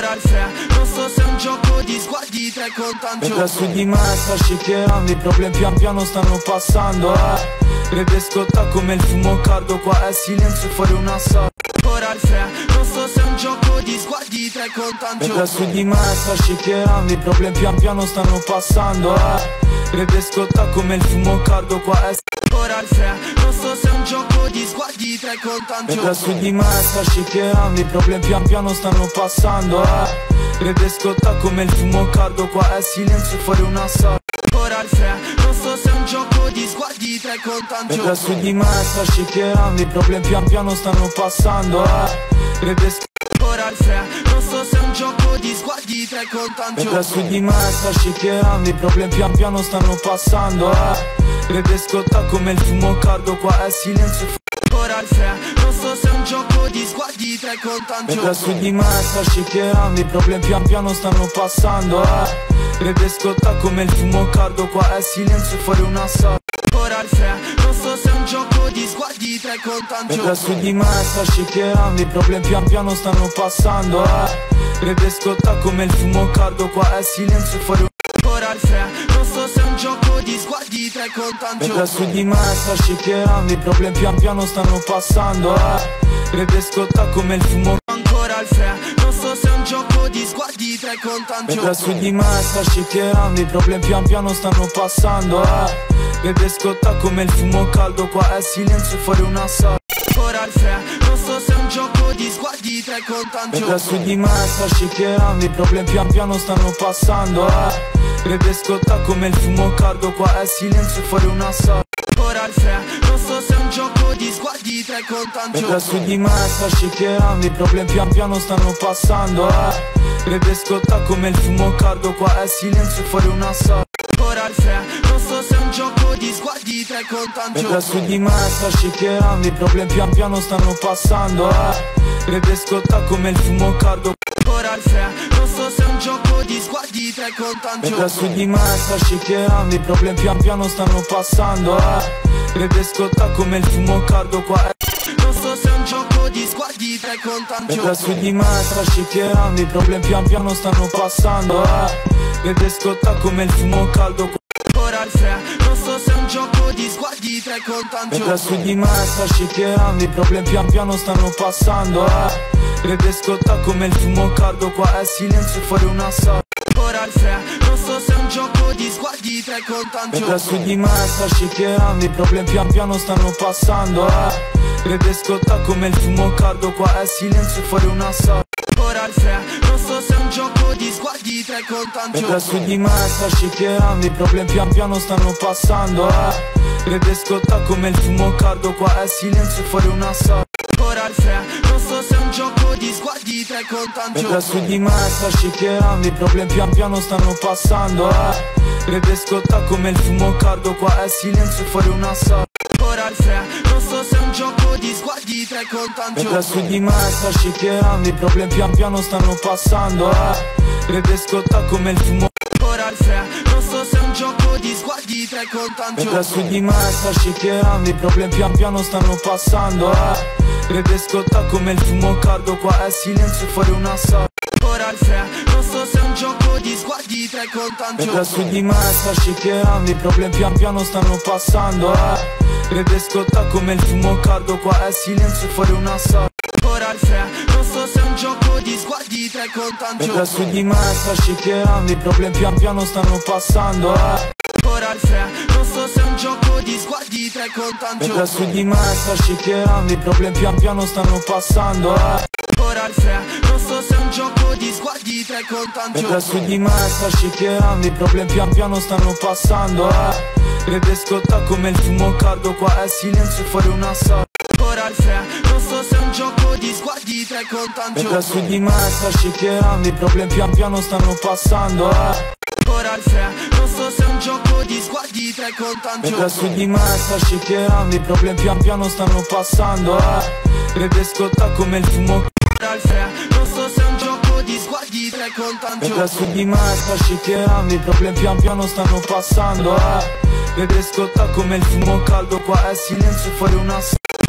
ancora il fre. Non so se è un gioco di squad di tre contagio. Entra su di me, sta sciccherando, i problemi pian piano stanno passando, Rete scotta come il fumo caldo, qua è silenzio fuori un assalto. Ancora il fre, non so se è un gioco di squad di tre contagio. Entra su di me, sta sciccherando, i problemi pian piano stanno passando, Rete scotta come il fumo caldo, qua è ancora il fre, non so se è un gioco di squad di tre contagio. Entra su di me, sta sciccherando, i problemi pian piano stanno passando, Rete scotta come il fumo caldo, qua è silenzio fuori un assalto. Ancora il fre, non so se è un gioco di squad di tre contagio. Entra su di me, sta sciccherando, i problemi pian piano stanno passando, Rete ancora il fre, non so se è un gioco di squad di tre contagio. Entra su di me, sta sciccherando, i problemi pian piano stanno passando, Rete scotta come il fumo caldo, qua è silenzio. Ancora il fre, non so se è un gioco di squad di tre contagio. Entra su di me, sta sciccherando, i problemi pian piano stanno passando, Rete scotta come il fumo caldo, qua è silenzio fuori un assalto. Ancora il fre, non so se è un gioco di squad di tre contagio. Entra su di me, sta sciccherando, i problemi pian piano stanno passando, Rete scotta come il fumo caldo, qua è silenzio fuori un ancora il fre, non so se è un gioco di squad di tre contagio. Entra su di me, sta sciccherando, i problemi pian piano stanno passando, Rete scotta come il fumo. Ancora il fre, non so se è un gioco di squad di tre contagio. Entra su di me, sta sciccherando, i problemi pian piano stanno passando, Rete scotta come il fumo caldo, qua è silenzio fuori un assalto. Ancora il fre, non so se è un gioco di squad di tre contagio. Entra su di me, sta sciccherando, i problemi pian piano stanno passando, Rete scotta come il fumo caldo, qua è silenzio fuori un assalto. Ancora il fre, non so se è un gioco di squad di tre contagio. Entra su di me, sta sciccherando, i problemi pian piano stanno passando, Rete scotta come il fumo caldo, qua è silenzio fuori un assalto. Ancora il fre, non so se è un gioco di squad di tre contagio. Entra su di me, sta sciccherando, i problemi pian piano stanno passando, Rete scotta come il fumo caldo. Ancora il fre, non so se è un gioco di squad di tre contagio. Entra su di me, sta sciccherando, i problemi pian piano stanno passando, Rete scotta come il fumo caldo, qua è non so se è un gioco di squad di tre contagio. Entra su di me, sta sciccherando, i problemi pian piano stanno passando, Rete scotta come il fumo caldo. Ancora il fre, non so se è un gioco di squad di tre contagio. Entra su di me, sta sciccherando, i problemi pian piano stanno passando, Rete scotta come il fumo caldo, qua è silenzio fuori un assalto. Ancora il fre, non so se è un gioco di squad di tre contagio. Entra su di me, sta sciccherando, i problemi pian piano stanno passando, Rete scotta come il fumo caldo, qua è silenzio fuori un assalto. Ancora il fre, non so se è un gioco di squad di tre contagio. Entra su di me, sta sciccherando, i problemi pian piano stanno passando, Rete scotta come il fumo caldo, qua è silenzio fuori un assalto. Ancora il fre, non so se è un gioco di squad di tre contagio. Entra su di me, sta sciccherando, i problemi pian piano stanno passando, Rete scotta come il fumo caldo, qua è silenzio fuori un assalto. Ancora il fre, non so se è un gioco di squad di tre contagio. Entra su di me, sta sciccherando, i problemi pian piano stanno passando, Rete scotta come il fumo. Ancora il fre, non so se è un gioco di squad di tre contagio. Entra su di me, sta sciccherando, i problemi pian piano stanno passando, Rete scotta come il fumo caldo, qua è silenzio fuori un assalto. Ancora il fre, non so se è un gioco di squad di tre contagio. Entra su di me, sta sciccherando, i problemi pian piano stanno passando, Rete scotta come il fumo caldo, qua è silenzio fuori un assalto. Ancora il fre, non so se è un gioco di squad di tre contagio. Entra su di me, sta sciccherando, i problemi pian piano stanno passando, Ancora il fre, non so se è un gioco di squad di tre contagio. Entra su di me, sta sciccherando, i problemi pian piano stanno passando, Ancora il fre, non so se è un gioco di squad di tre contagio. Entra su di me, sta sciccherando, i problemi pian piano stanno passando, Rete scotta come il fumo caldo, qua è silenzio fuori un assalto. Ancora il fre, non so se è un gioco di squad di tre contagio. Entra su di me, sta sciccherando, i problemi pian piano stanno passando, Ancora il fre, non so se è un gioco di squad di tre contagio. Entra su di me, sta sciccherando, i problemi pian piano stanno passando, Rete scotta come il fumo. Ancora il fre, non so se è un gioco di squad di tre contagio. Entra su di me, sta sciccherando, i problemi pian piano stanno passando, Rete scotta come il fumo caldo, qua è silenzio fuori un assalto.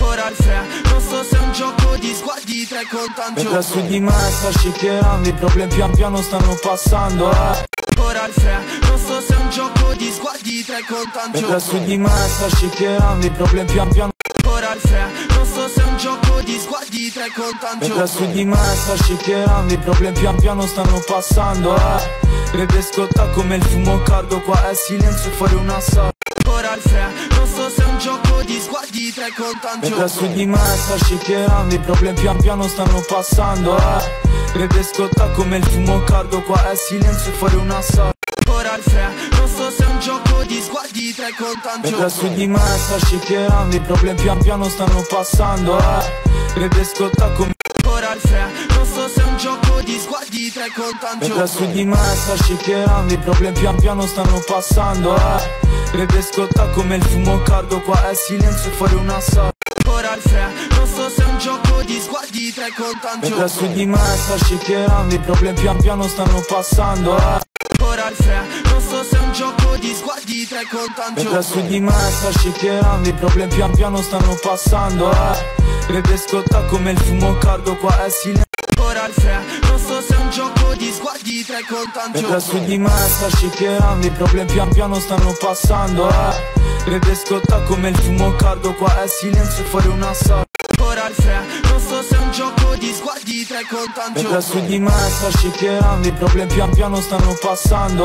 ora il fre. Non so se è un gioco di sguardi tra i contagi. Mentre su di me sta shakerando, i problemi pian piano stanno passando, ora il fre. Non so se è un gioco di sguardi tra i contagi. Mentre su di me sta shakerando, i problemi pian piano. ora il fre. Non so se è un gioco di sguardi tra i contagi. Mentre su di me sta shakerando, i problemi pian piano stanno passando, Redescotta come il fumo caldo, qua è silenzio fuori una sala. ora il fre. Non so se è un gioco di sguardi tra i contagi. Mentre su di me sta shakerando, i problemi pian piano stanno passando, Redescotta come il fumo caldo, qua è silenzio fuori una sala. ora il fre. Non so se è un gioco di sguardi tra i contagi. Mentre su di me sta shakerando, i problemi pian piano stanno passando, Redescotta come. ora il fre. Non so se è un gioco di sguardi tra i contagi. Mentre su di me sta shakerando, i problemi pian piano stanno passando, Redescotta come il fumo caldo, qua è silenzio fuori una sala. ora il fre. Non so se è un gioco di sguardi tra i contagi. Mentre su di me sta shakerando, i problemi pian piano stanno passando, ora il fre. Non so se è un gioco di sguardi tra i contagi. Mentre su di me sta shakerando, i problemi pian piano stanno passando, Redescotta come il fumo caldo, qua è silenzio. ora il fre. Non so se è un gioco di sguardi tra i contagi. Mentre su di me sta shakerando, i problemi pian piano stanno passando, Redescotta come il fumo caldo, qua è silenzio fuori una sala. ora il fre. Non so se è un gioco di sguardi tra i contagi. Mentre su di me sta shakerando, i problemi pian piano stanno passando,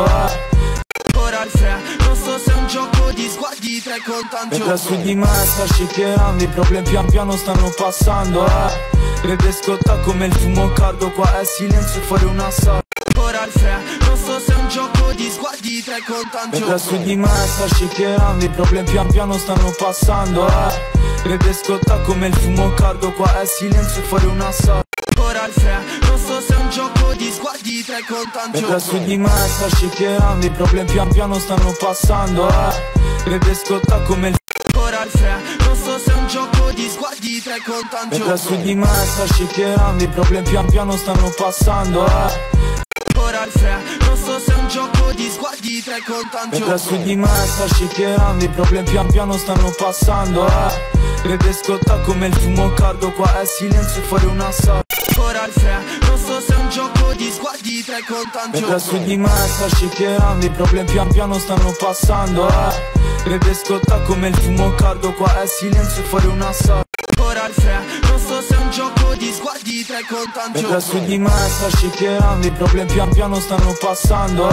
ora il fre. Non so se è un gioco di sguardi tra i contagi. Mentre su di me sta shakerando, i problemi pian piano stanno passando, Redescotta come il fumo caldo, qua è silenzio fuori una sala. ora il fre. Non so se è un gioco di sguardi tra i contagi. Mentre su di me sta shakerando, i problemi pian piano stanno passando, Redescotta come il fumo caldo, qua è silenzio fuori una sala. ora il fre. Non so se è un gioco di sguardi tra i contagi. Mentre su di me sta shakerando, i problemi pian piano stanno passando, Redescotta come il. ora il fre. Non so se è un gioco di sguardi tra i contagi. Mentre su di me sta shakerando, i problemi pian piano stanno passando, ora il fre. Non so se è un gioco di sguardi tra i contagi. Mentre su di me sta shakerando, i problemi pian piano stanno passando, Redescotta come il fumo caldo, qua è silenzio fuori una sala. ora il fre. Non so se è un gioco di sguardi tra i contagi. Mentre su di me sta shakerando, i problemi pian piano stanno passando, Redescotta come il fumo caldo, qua è silenzio fuori una sala. ora il fre. Non so se è un gioco di sguardi tra i contagi. Mentre su di me sta shakerando, i problemi pian piano stanno passando,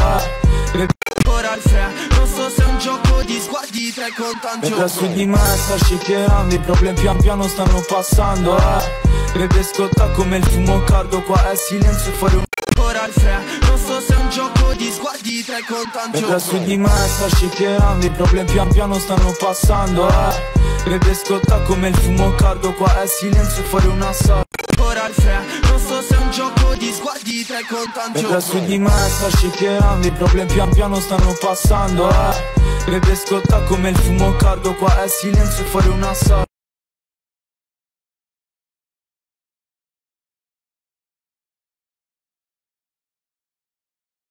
ora il fre. Non so se è un gioco di sguardi tra i contagi. Mentre su di me sta shakerando, i problemi pian piano stanno passando, Redescotta come il fumo caldo, qua è silenzio fuori un. ora il fre. Non so se è un gioco di sguardi tra i contagi. Mentre su di me sta shakerando, i problemi pian piano stanno passando, Redescotta come il fumo caldo, qua è silenzio fuori una sala. ora il fre. Non so se è un gioco di sguardi tra i contagi. Mentre su di me sta shakerando, i problemi pian piano stanno passando, Redescotta come il fumo caldo, qua è silenzio fuori una sala.